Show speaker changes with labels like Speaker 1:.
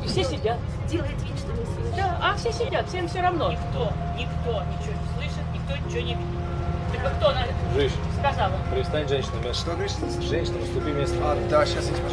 Speaker 1: И все сидят.
Speaker 2: Делает вид, что не слышит.
Speaker 1: Да, а все сидят, всем все равно.
Speaker 3: Никто ничего не слышит, никто ничего не видит. Так кто
Speaker 4: Жиж,
Speaker 3: сказала?
Speaker 4: перестань женщина место.
Speaker 5: Что говоришь?
Speaker 4: Женщина, уступи место.
Speaker 5: А, да, сейчас я